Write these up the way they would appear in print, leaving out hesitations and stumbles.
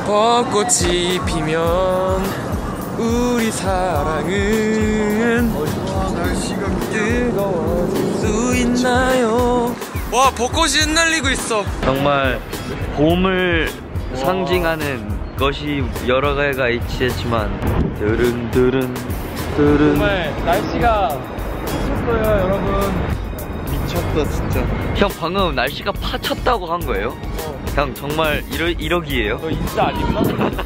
벚꽃이 피면 우리 사랑은 뜨거워질 수 있나요? 와, 벚꽃이 흩날리고 있어. 정말 봄을 상징하는 것이 여러 가지가 있지만 드른드른 정말 날씨가 미쳤어요, 여러분. 미쳤다 진짜. 형 방금 날씨가 파쳤다고 한 거예요? 형 정말 이러기예요? 너 인싸 안 입나?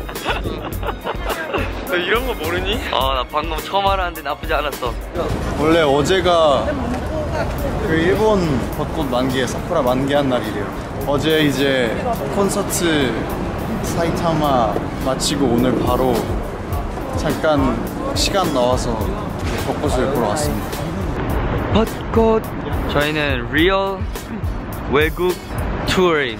너 이런 거 모르니? 나 방금 처음 알았는데 나쁘지 않았어. 원래 어제가 그 일본 벚꽃 만개, 사쿠라 만개한 날이래요. 어제 이제 콘서트 사이타마 마치고 오늘 바로 잠깐 시간 나와서 벚꽃을 보러 왔습니다. 벚꽃. 저희는 리얼 외국 투어링.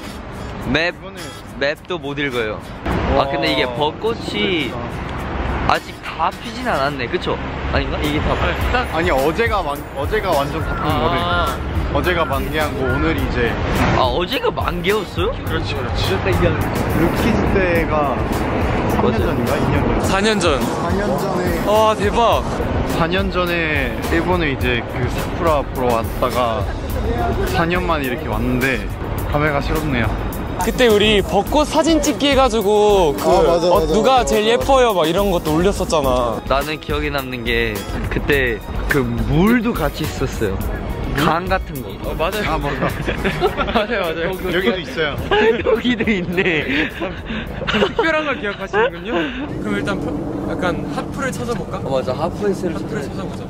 맵도 못 읽어요. 근데 이게 벚꽃이 아직 다 피진 않았네, 그쵸? 아닌가? 이게 다 아니 어제가 완전 다 핀 거래. 어제가 만개한 거 오늘이 이제. 어제가 만개였어요? 그렇지. 루키즈 때가 3년 전인가? 2년 전? 4년 전. 4년 전에. 와, 대박. 4년 전에 일본에 이제 그 사쿠라 보러 왔다가 4년 만에 이렇게 왔는데 감회가 새롭네요. 그때 우리 벚꽃 사진 찍기 해가지고 맞아. 누가 제일 예뻐요 막 이런 것도 올렸었잖아. 나는 기억에 남는 게 그때 그 물도 같이 있었어요. 강 같은 거. 맞아요. 맞아. 맞아요. 여기도 있어요. 여기도 있네. 특별한 걸 기억하시는군요. 그럼 일단 약간 핫플을 찾아볼까? 맞아, 하프이스를 찾아보자.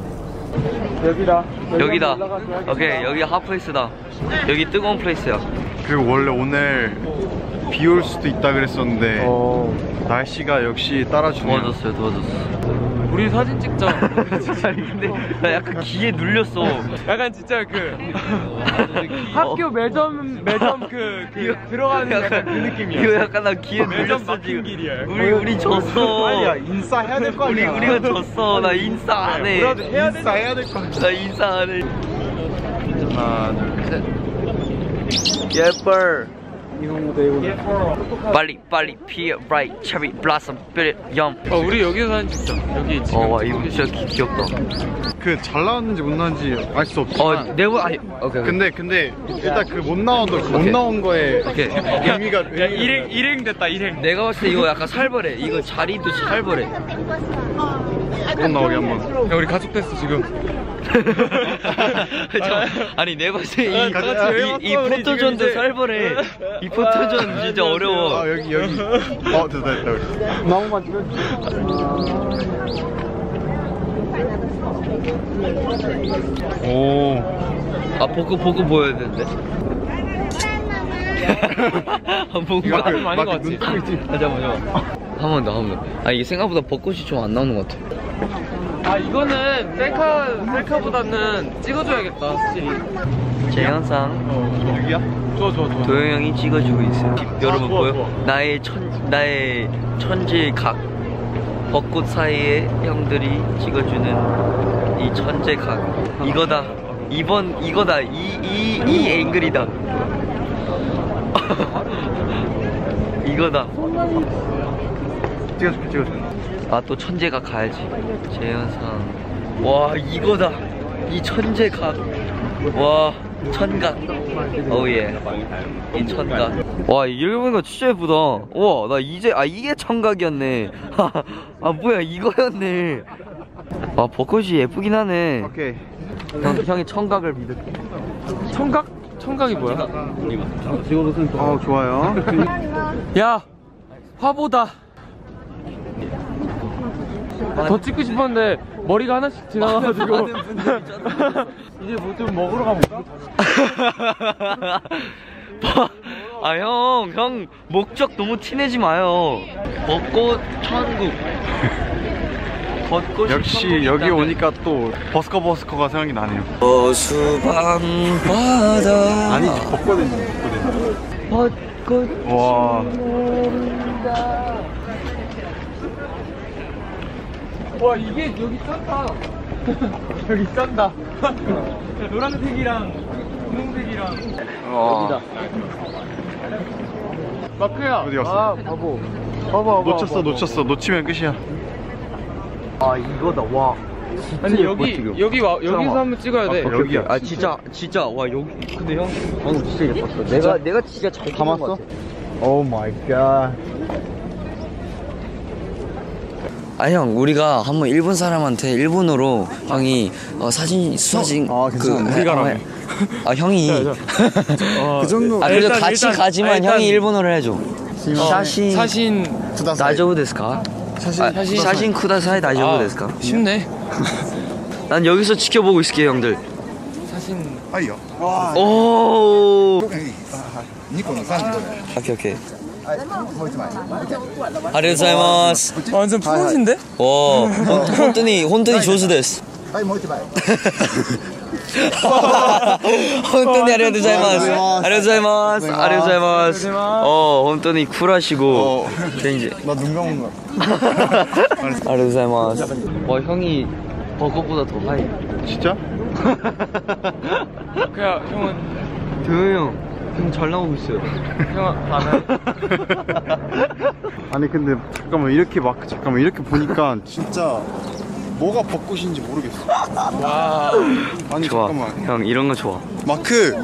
여기다. 오케이, 여기 하프이스다. 여기 뜨거운 플레이스야. 그리고 원래 오늘 비 올 수도 있다 그랬었는데 날씨가 역시 따라주네요. 도와줬어. 우리 사진 찍자. 아니 근데 나 약간 기에 눌렸어. 약간 진짜 그 학교 매점 들어가는 약간 그 느낌이야. 이거 약간 나 기에 매점 눌렸어 막힌 지금. 길이야. 우리 졌어. 아니야, 인싸해야 될 거 아니야. 우리가 졌어. 나 인싸 안 해. 인싸해야 될 거 아니야. 나 인싸 안 해. 하나, 둘, 셋. 예뻐. 빨리 피어 브라이트 체리 블라썸 삐릿 염. 우리 여기서 사진 찍자. 여기 지금. 와 이거 진짜 귀엽다. 그 잘 나왔는지 못 나왔는지 알 수 없지만. 오케이. 근데 일단 그 못 나온 거에 오케이. 의미가 일행 됐다, 일행. 내가 봤을 때 이거 약간 살벌해. 이거 자리도 살벌해. 못 나오게 한번. 야, 우리 가족 됐어 지금. 아니 내가 봤을 때 이 우리 포토존도 지금 살벌해. 이 포토존 진짜 어려워. 여기. 됐다. 나무만 오. 보고 보여야 되는데. 뭔가 많이 것 같지? 잠깐만. 한 번 더. 이게 생각보다 벚꽃이 좀 안 나오는 것 같아. 이거는 셀카보다는 찍어줘야겠다, 확실히. 제 영상 여기야? 좋아. 도영 형이 찍어주고 있어요. 여러분 보여? 나의 천재 각. 벚꽃 사이에 형들이 찍어주는 이 천재 각. 이거다. 이거다. 이 앵글이다. 이거다. 찍어줄게. 또 천재가 가야지. 제 영상. 와 이거다. 이 천재 각. 와 천각. 오예. 이 천각. 와 이렇게 보니까 진짜 예쁘다. 우와 나 이제 이게 천각이었네. 뭐야 이거였네. 벚꽃이 예쁘긴 하네. 오케이. 형이 청각을 믿을게. 청각? 청각이 뭐야? 좋아요. 야, 화보다. 더 찍고 싶었는데 머리가 하나씩 지나가가지고 이제 뭐 좀 먹으러 가볼까? 형 목적 너무 티내지 마요. 벚꽃 천국. 역시 여기 오니까 또 버스커가 생각이 나네요. 수방 바다. 아니지, 벚꽃은 벚꽃. 와. 와 이게 여기 쩐다. 여기 쩐다. 노란색이랑 분홍색이랑. 여기다. 마크야. 어디 갔어? 바보. 놓쳤어. 놓치면 끝이야. 아 이거다 와. 아니 여기서 한번 찍어야 돼. 여기야. 아 진짜 와 여기 근데 형 방금 진짜 예뻤어. 내가 진짜 잘 감았어? 오 마이 갓. 아 형 우리가 한번 일본 사람한테 일본어로 형이 사진 괜찮은데? 우리가 라며. 형이 그 정도. 그래도 일단, 같이 일단, 가지만 일단, 형이 일본어로 해줘. 사진 다이조부 데스까? 사진 쿠다사이 다이조부 데스까? 쉽네. 난 여기서 지켜보고 있을게 형들. 사진. 아이요. 오. 2個の3個で。 오케이. 아리가토고자이마스. 완전 프로인데? 와, 혼돈이 조수 데스. はいもう1枚。 혼돈이 아리가토고자이마스. 혼돈이 쿨하시고. 굉장히. 나 눈 감은 거야. 아리가토고자이마스. 와, 형이 벚꽃보다 더 하이. 진짜? 그냥 형은 도영 형 잘 나오고 있어요. 형 반은. 아니 근데 잠깐만 이렇게 보니까 진짜 뭐가 벚꽃인지 모르겠어. 와. 아니 좋아. 잠깐만. 형 이런 거 좋아. 마크.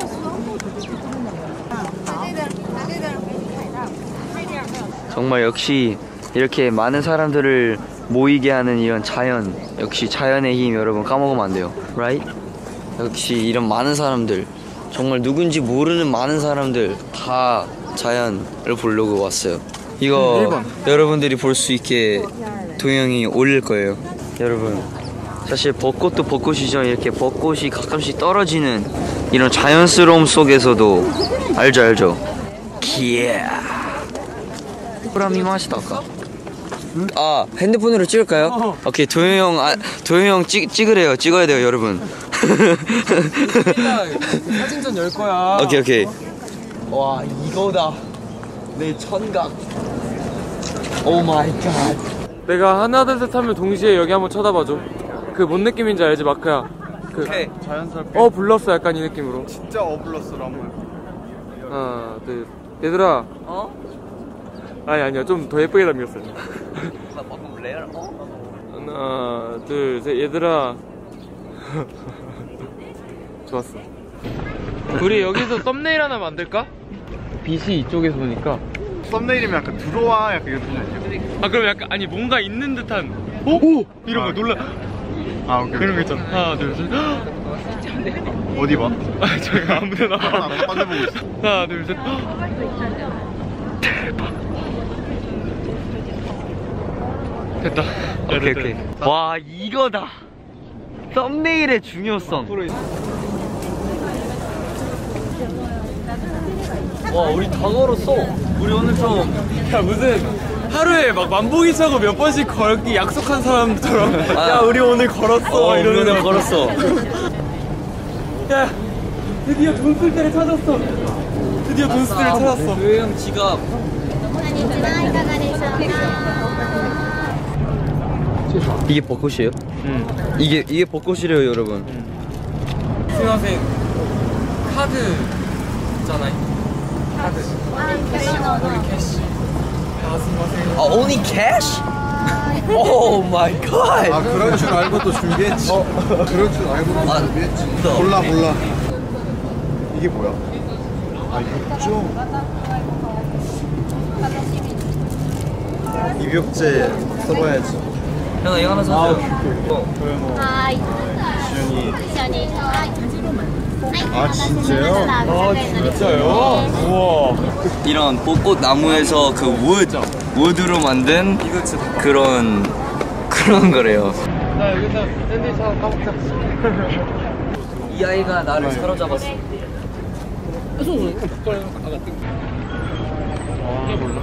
정말 역시 이렇게 많은 사람들을 모이게 하는 이런 자연, 역시 자연의 힘 여러분 까먹으면 안 돼요. Right? 역시 이런 많은 사람들, 정말 누군지 모르는 많은 사람들 다 자연을 보려고 왔어요. 이거 여러분들이 볼 수 있게 동영이 올릴 거예요. 여러분 사실 벚꽃도 벚꽃이죠. 이렇게 벚꽃이 가끔씩 떨어지는 이런 자연스러움 속에서도 알죠. 기야. 호라미 마시다가. 아 핸드폰으로 찍을까요? 오케이 도영 형 찍으래요. 찍어야 돼요 여러분. 사진전 열 거야. 오케이. 와 이거다. 내 천각. 오 마이 갓. 내가 하나 둘 셋 하면 동시에 여기 한번 쳐다봐줘. 그 뭔 느낌인지 알지 마크야? 그 오케이. 자연스럽게. 불렀어 약간 이 느낌으로. 진짜 어블러스로 한번. 하나 둘. 얘들아. 아니야 좀 더 예쁘게 담겼어요. 하나 둘 셋. 얘들아. 좋았어. 우리 여기서 썸네일 하나 만들까? 빛이 이쪽에서 오니까. 썸네일이면 약간 들어와 약간 이런 뜻이 아니야? 아 그럼 약간 아니 뭔가 있는 듯한. 오! 이런 거 놀라. 아 오케이. 그런 거 있잖아. 하나 둘 셋. 어디 봐? 아 저희가 아무데나. 딴데 보고 있어. 하나 둘 셋. 대박. 됐다. 오케이. 와 이거다. 썸네일의 중요성. 와 우리 다 걸었어. 우리 오늘 좀 야 무슨 하루에 막 만보기 차고 몇 번씩 걸기 약속한 사람처럼. 야 우리 오늘 걸었어. 우리 이러는 오늘 걸었어. 야 드디어 돈 쓸 때를 찾았어. 드디어 돈 쓸 때를 찾았어. 도영 지갑. 이게 벚꽃이에요? 응. 이게 벚꽃이래요 여러분. 수강생 카드 있잖아요. 카드. only 캐시. 아 only cash? 오 마이 갓. 아 그럴 줄 알고 또 준비했지. 그럴 줄 알고 또 준비했지. 몰라. 이게 뭐야? 아 육조. 입욕제 써봐야지. 형아 이거 하나 사줘. 지연이. 아 진짜요? 아 진짜요? 우와. 이런 벚꽃 나무에서 그 우드로 만든 그런 거래요. 나 여기서 샌드위치 하나 까먹자. 이 아이가 나를 사로잡았어. 이게 몰라.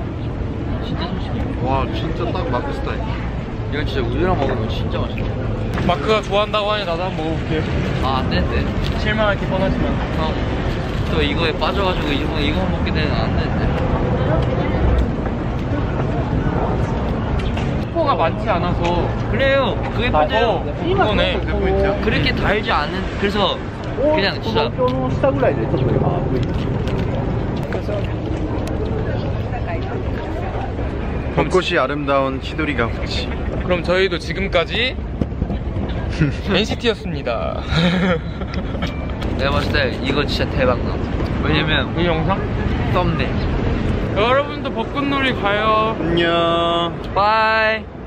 와 진짜 딱 마크 스타일. 이건 진짜 우유랑 먹으면 진짜 맛있어. 마크가 좋아한다고 하니 나도 한번 먹어볼게. 아 안 되는데. 실망할게 뻔하지만. 또 이거에 빠져가지고 이거 먹게 되면 안 되는데. 스포가 많지 않아서. 그래요. 그게 문제예요. 그거네. 그렇게 달지 않은. 그래서 그냥 진짜. 벚꽃이 아름다운 치도리가 후치. 그럼 저희도 지금까지 NCT였습니다. 내가 봤을 때 이거 진짜 대박 나. 왜냐면 이 영상? 썸네일. 여러분도 벚꽃놀이 가요. 안녕. 바이.